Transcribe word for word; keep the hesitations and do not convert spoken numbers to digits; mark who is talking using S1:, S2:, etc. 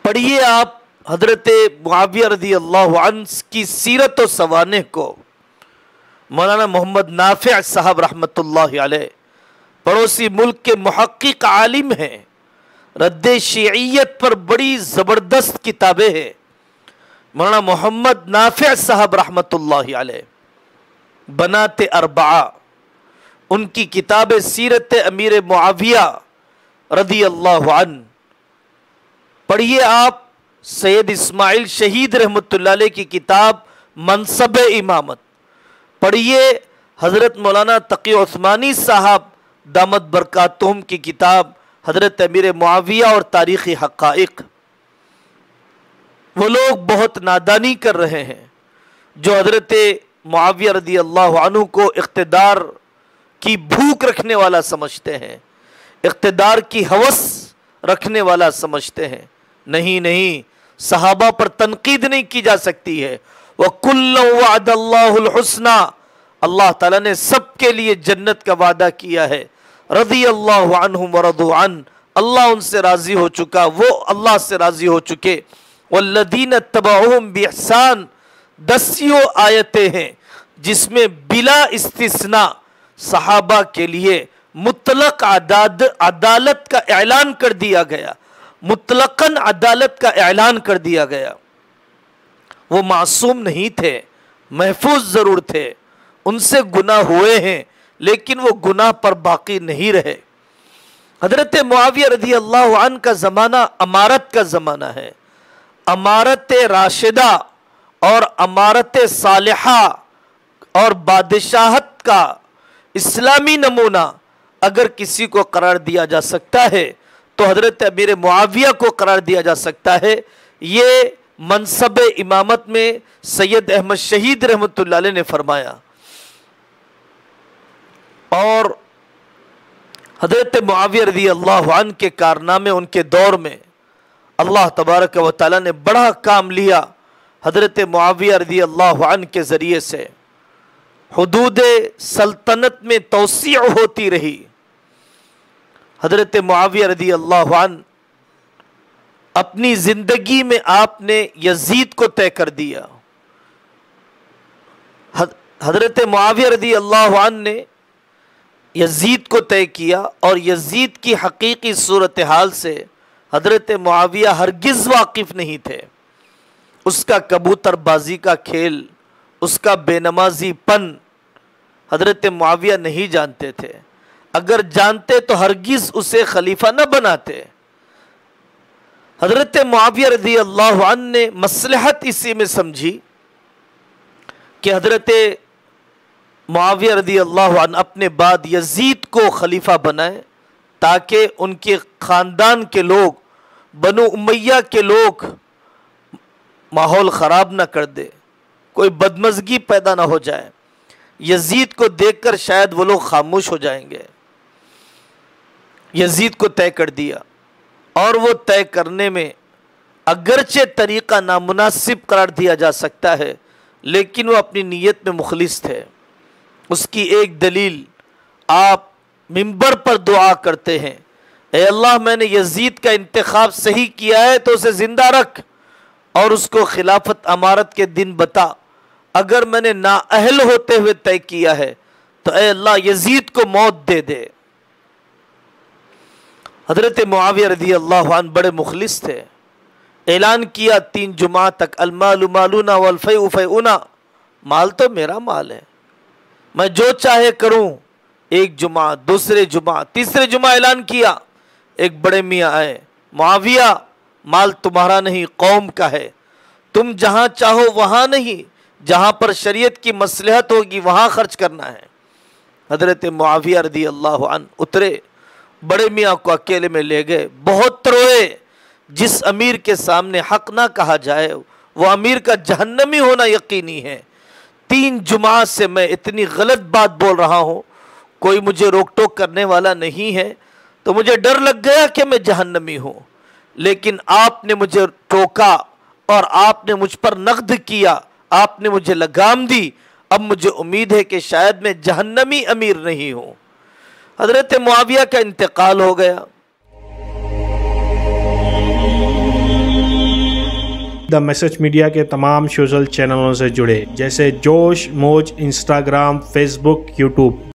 S1: پڑھیے آپ حضرت معاویہ رضی اللہ عنہ کی سیرت و سوانح کو۔ مولانا محمد نافع صاحب رحمۃ اللہ علیہ پڑوسی ملک کے محقق عالم ہیں، رد شیعیت پر بڑی زبردست کتابیں ہیں۔ مولانا محمد نافع صاحب رحمۃ اللہ علیہ بنات اربعہ، ان کی کتاب سیرت امیر معاویہ رضی اللہ عنہ پڑھیے آپ۔ سید اسماعیل شہید رحمۃ اللہ علیہ کی کتاب منصب امامت پڑھیے۔ حضرت مولانا تقی عثمانی صاحب دامت برکاتہم کی کتاب حضرت امیر معاویہ اور تاریخی حقائق۔ وہ لوگ بہت نادانی کر رہے ہیں جو حضرت معاویہ رضی اللہ عنہ کو اقتدار کی بھوک رکھنے والا سمجھتے ہیں، اقتدار کی ہوس رکھنے والا سمجھتے ہیں۔ نہیں نہیں، صحابہ پر تنقید نہیں کی جا سکتی ہے۔ وَكُلًّا وَعَدَ اللَّهُ الْحُسْنَى، اللہ تعالیٰ نے سب کے لیے جنت کا وعدہ کیا ہے۔ رضی اللہ عنہم ورضوا عنہ، اللہ ان سے راضی ہو چکا، وہ اللہ سے راضی ہو چکے۔ وَالَّذِينَ اتَّبَعُوهُمْ بِإِحْسَانٍ، دسیوں آیتیں ہیں جس میں بلا استثناء صحابہ کے لیے مطلق عدالت کا اعلان کر دیا گیا، مطلقاً عدالت کا اعلان کر دیا گیا۔ وہ معصوم نہیں تھے، محفوظ ضرور تھے، ان سے گناہ ہوئے ہیں لیکن وہ گناہ پر باقی نہیں رہے۔ حضرت معاویہ رضی اللہ عنہ کا زمانہ امارت کا زمانہ ہے، امارت راشدہ اور امارت صالحہ اور بادشاہت کا اسلامی نمونہ اگر کسی کو قرار دیا جا سکتا ہے تو حضرت امیر معاویہ کو قرار دیا جا سکتا ہے۔ یہ منصب امامت میں سید احمد شہید رحمۃ اللہ علیہ نے فرمایا۔ اور حضرت معاویہ رضی اللہ عنہ کے کارنامے ان کے دور میں اللہ تبارک و تعالیٰ نے بڑا کام لیا۔ حضرت معاویہ رضی اللہ عنہ کے ذریعے سے حدود سلطنت میں توسیع ہوتی رہی۔ حضرت معاویہ رضی اللہ عنہ اپنی زندگی میں آپ نے یزید کو طے کر دیا۔ حضرت معاویہ رضی اللہ عنہ نے یزید کو طے کیا اور یزید کی حقیقی صورتحال سے حضرت معاویہ ہرگز واقف نہیں تھے۔ اس کا کبوتر بازی کا کھیل، اس کا بے نمازی پن حضرت معاویہ نہیں جانتے تھے۔ اگر جانتے تو ہرگز اسے خلیفہ نہ بناتے۔ حضرت معاویہ رضی اللہ عنہ نے مصلحت اسی میں سمجھی کہ حضرت معاویہ رضی اللہ عنہ اپنے بعد یزید کو خلیفہ بنائیں تاکہ ان کے خاندان کے لوگ، بنو امیہ کے لوگ ماحول خراب نہ کر دے، کوئی بدمزگی پیدا نہ ہو جائے۔ یزید کو دیکھ کر شاید وہ لوگ خاموش ہو جائیں گے۔ یزید کو طے کر دیا، اور وہ طے کرنے میں اگرچہ طریقہ نامناسب قرار دیا جا سکتا ہے لیکن وہ اپنی نیت میں مخلص تھے۔ اس کی ایک دلیل، آپ منبر پر دعا کرتے ہیں، اے اللہ میں نے یزید کا انتخاب صحیح کیا ہے تو اسے زندہ رکھ اور اس کو خلافت امارت کے دن بتا، اگر میں نے نااہل ہوتے ہوئے طے کیا ہے تو اے اللہ یزید کو موت دے دے۔ حضرت معاویہ رضی اللہ عنہ بڑے مخلص تھے۔ اعلان کیا تین جمعہ تک، المال مالونا والفیء فیئنا، مال تو میرا مال ہے، میں جو چاہے کروں۔ ایک جمعہ، دوسرے جمعہ، تیسرے جمعہ اعلان کیا، ایک بڑے میاں آئے، معاویہ مال تمہارا نہیں قوم کا ہے، تم جہاں چاہو وہاں نہیں، جہاں پر شریعت کی مصلحت ہوگی وہاں خرچ کرنا ہے۔ حضرت معاویہ رضی اللہ عنہ اترے، بڑے میاں کو اکیلے میں لے گئے، بہت روئے۔ جس امیر کے سامنے حق نہ کہا جائے وہ امیر کا جہنمی ہونا یقینی ہے۔ تین جمعہ سے میں اتنی غلط بات بول رہا ہوں، کوئی مجھے روک ٹوک کرنے والا نہیں ہے، تو مجھے ڈر لگ گیا کہ میں جہنمی ہوں، لیکن آپ نے مجھے ٹوکا اور آپ نے مجھ پر نقد کیا، آپ نے مجھے لگام دی، اب مجھے امید ہے کہ شاید میں جہنمی امیر نہیں ہوں۔ حضرت معاویہ کا انتقال ہو گیا۔
S2: دا میسج میڈیا کے تمام سوشل چینلوں سے جڑے، جیسے جوش موج، انسٹاگرام، فیس بک، یوٹیوب۔